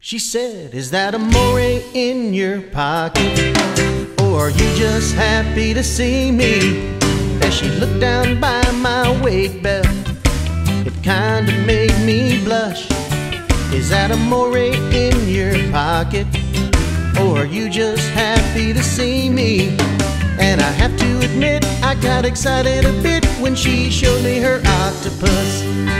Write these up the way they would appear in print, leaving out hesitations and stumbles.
She said, "Is that a moray in your pocket? Or are you just happy to see me?" As she looked down by my weight belt, it kinda made me blush. "Is that a moray in your pocket? Or are you just happy to see me?" And I have to admit, I got excited a bit when she showed me her octopus.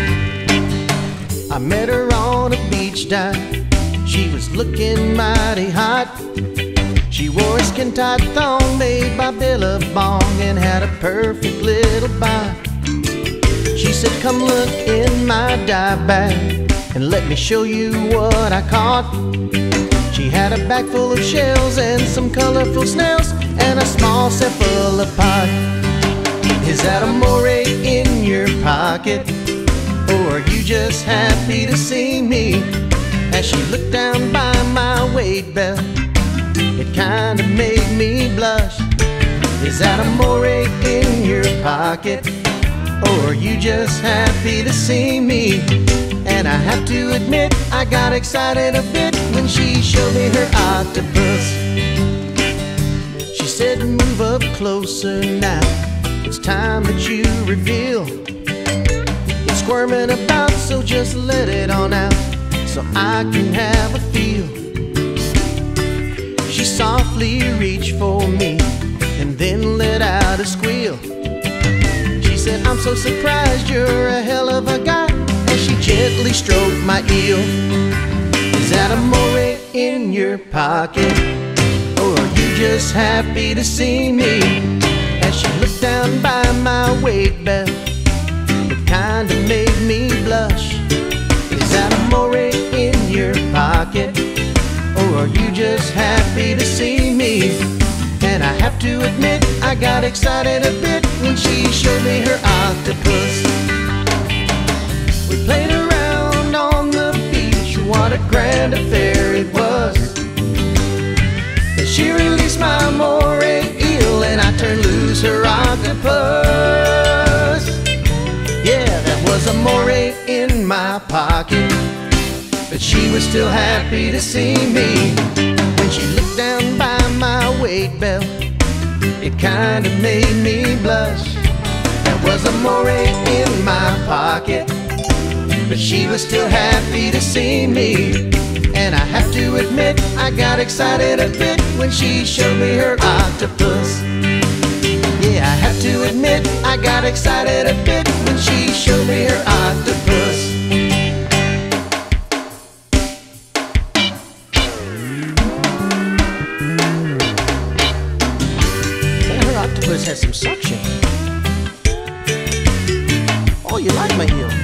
I met her on a beach dive. She was looking mighty hot. She wore a skin-tight thong made by Billabong and had a perfect little bite. She said, "Come look in my dive bag and let me show you what I caught." She had a bag full of shells and some colorful snails and a small cephalopod. "Is that a moray in your pocket? Or are you just happy to see me?" As she looked down by my weight belt, it kinda made me blush. "Is that a moray in your pocket? Or are you just happy to see me?" And I have to admit, I got excited a bit when she showed me her octopus. She said, "Move up closer now, it's time that you reveal. It's squirming about, so just let it on out, so I can have a feel." She softly reached for me and then let out a squeal. She said, "I'm so surprised, you're a hell of a guy," as she gently stroked my eel. "Is that a moray in your pocket? Or are you just happy to see me?" As she looked down by my weight belt, it kinda made me blush. "Is that a moray in your pocket? Or are you just happy to see me?" And I have to admit, I got excited a bit when she showed me her octopus. We played around on the beach, what a grand affair it was. Then she released my moray eel and I turned loose her octopus. Yeah, that was a moray in my pocket, but she was still happy to see me. When she looked down by my weight belt, it kinda made me blush. That was a moray in my pocket, but she was still happy to see me. And I have to admit, I got excited a bit when she showed me her octopus. Yeah, I have to admit, I got excited a bit when she showed me her octopus. Her octopus has some suction. Oh, you like my eel?